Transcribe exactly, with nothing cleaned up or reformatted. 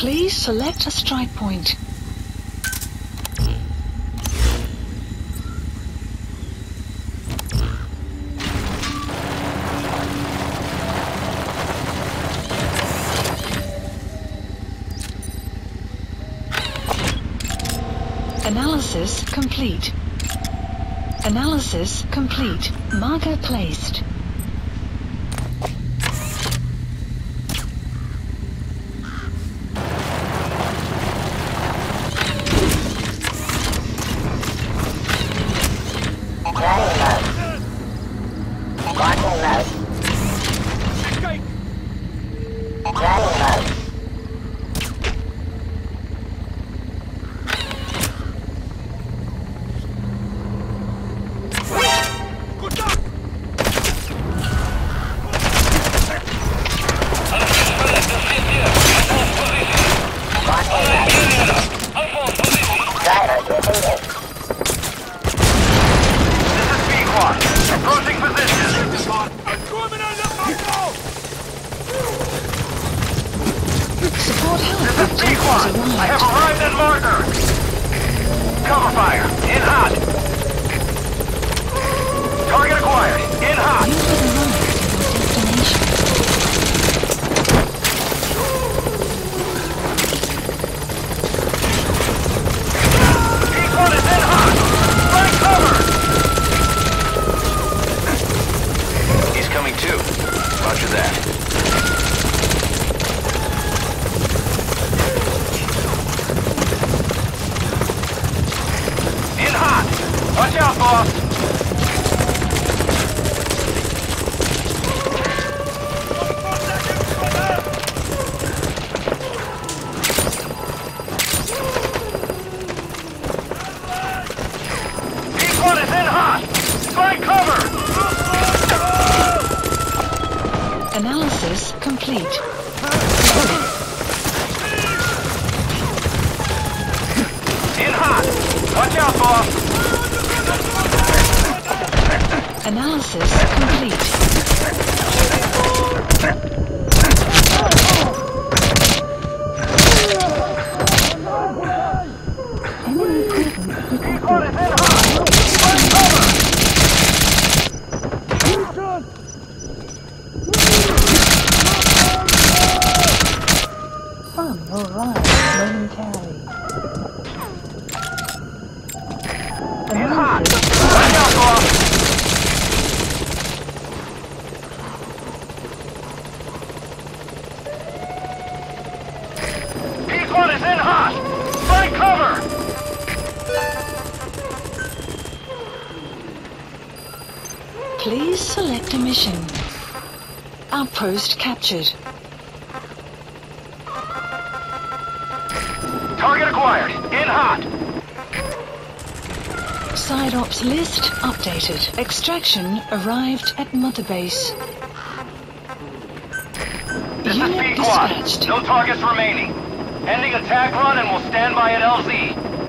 Please select a strike point. Analysis complete. Analysis complete. Marker placed. Approaching position. Support This is helicopter has pequod. I arrived. have arrived at marker. Cover fire. In hot. Target acquired. In hot. You have arrived at your destination. Pequod is in hot. Find cover. He's coming too. Roger that. Watch out, boss! Pequod is in hot! Find cover! Analysis complete. In hot! Watch out, boss! Analysis complete. Pequod is in hot! Find cover! Fun will rise momentarily. In hot! Watch out, boss! Pequod is in hot! Find cover! Please select a mission. Outpost captured. Target acquired. In hot. Side ops list updated. Extraction arrived at Mother Base. This Unit is pequod. dispatched. No targets remaining. Ending attack run and we'll stand by at L Z.